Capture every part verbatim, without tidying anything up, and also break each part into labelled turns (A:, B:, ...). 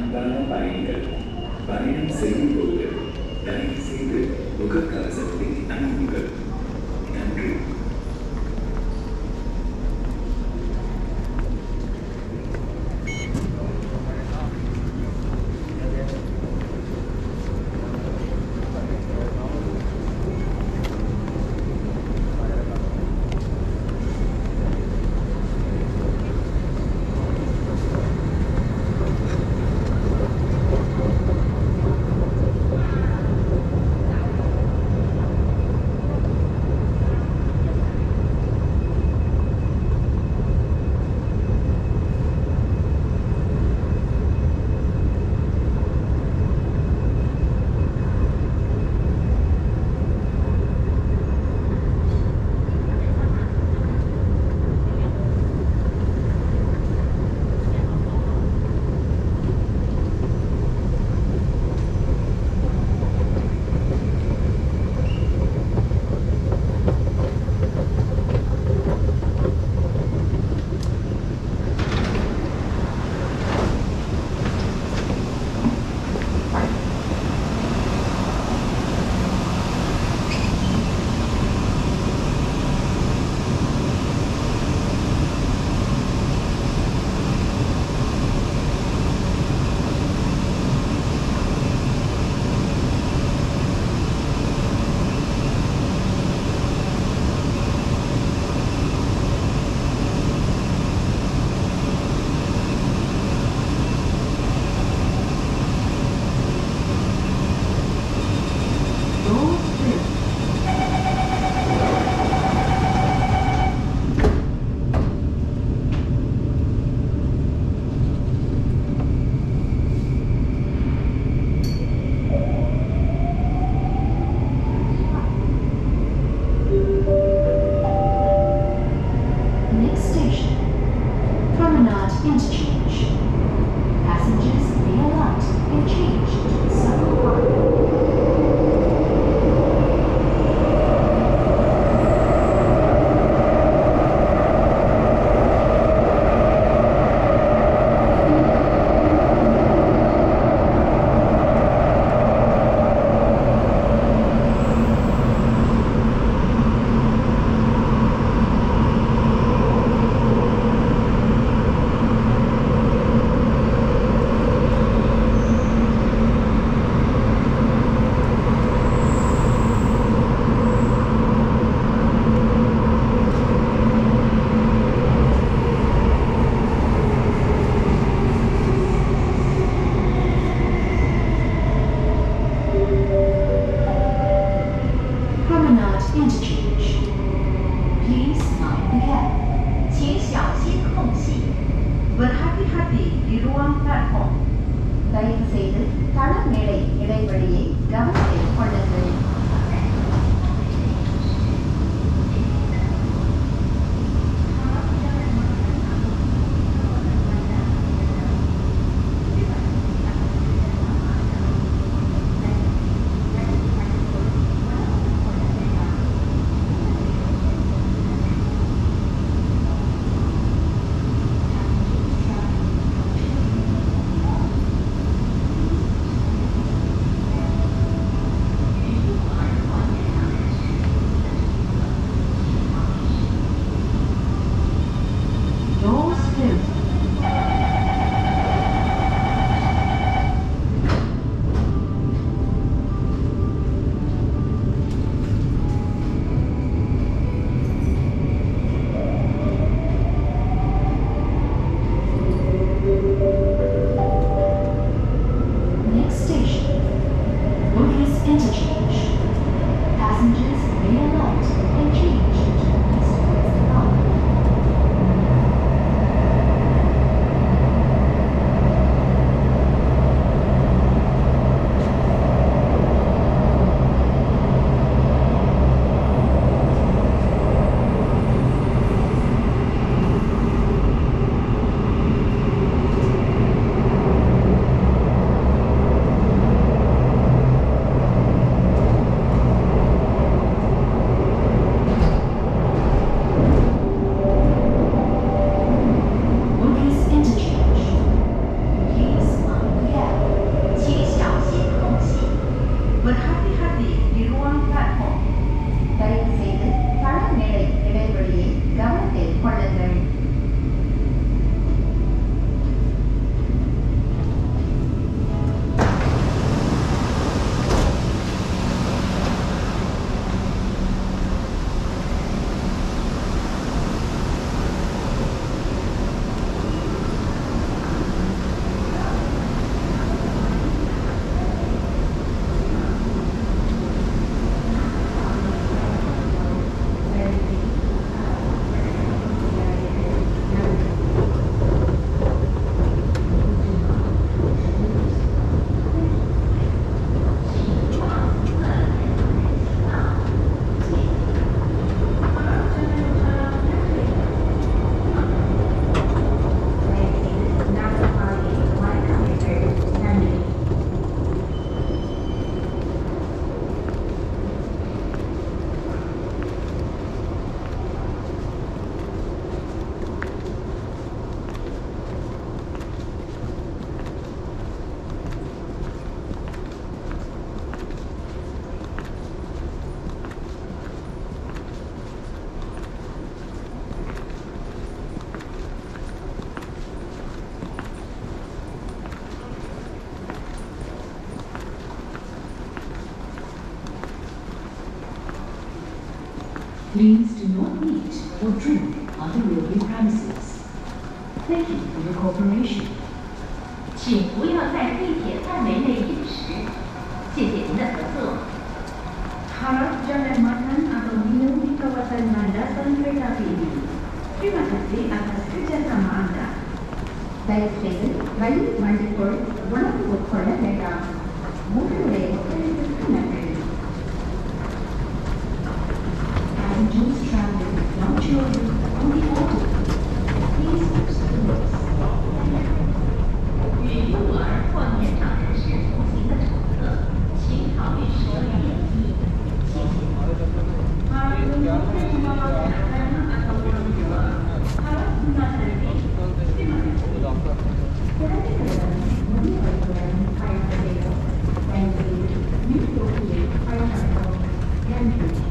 A: அன்பான பயணிகள், பயணம் செய்யும் போது தயவு செய்து முகக்கவசத்தை அணியுங்கள். நன்றி.
B: Please do not eat or drink on the railway premises. Thank you for your cooperation.
C: 请不要在地铁范围内饮食，谢谢您的合作。
D: Harap jangan makan atau minum di kawasan landasan kereta api ini. Terima kasih atas kerjasama anda. தயவுசெய்து ரயில் வண்டிக்குள் உணவு உட்கொள்ள வேண்டாம். உங்களுடைய ஒத்துழைப்பிற்கு நன்றி.
B: Passengers traveling with young children on the auto. Please use the doors.
C: 与幼儿或年长人士同行的乘客，请考虑使用电梯。谢谢。
D: Harap menggunakan membawa anak-anak atau orang tua. Harap gunakan lift. Terima kasih. Kereta kereta menyebabkan air berbeda dan menyebabkan air berbeda dan berbeda.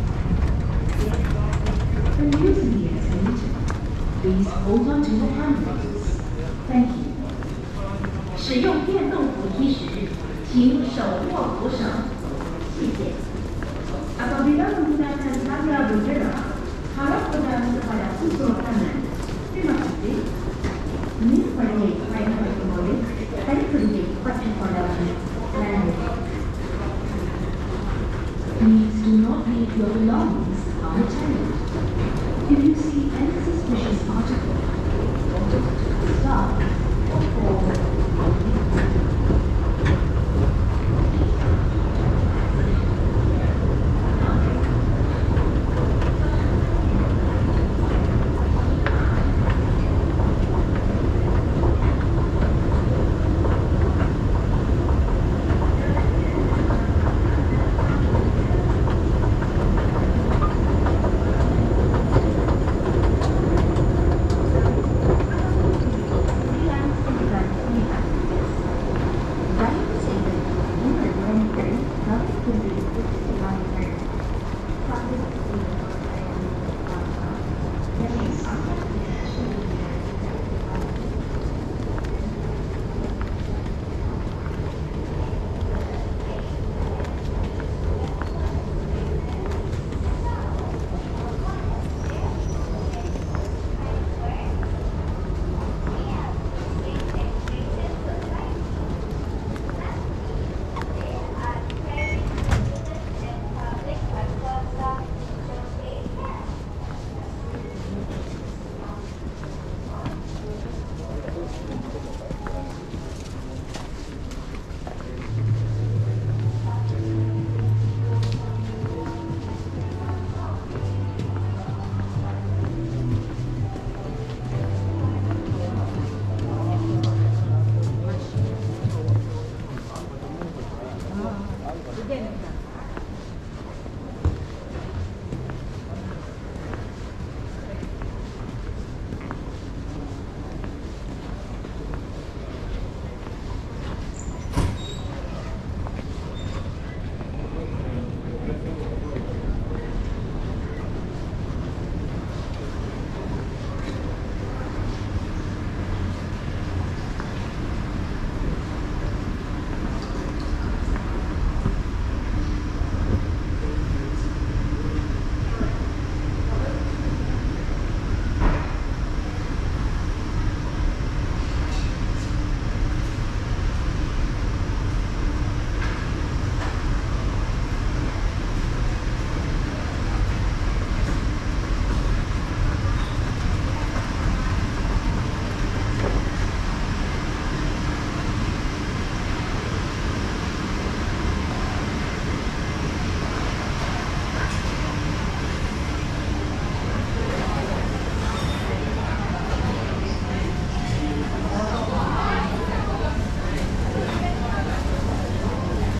B: The music is finished. Please hold on to the handrails. Thank you.
C: 使用电动扶梯时，请手握扶手。谢谢。
D: Apabila menggunakan tangga bergerak, harap pegang kepada unsur kanan. Terima kasih. Ini sebagai air berkembali dan sedikit pasti pada
B: Please do not leave your belongings on the table.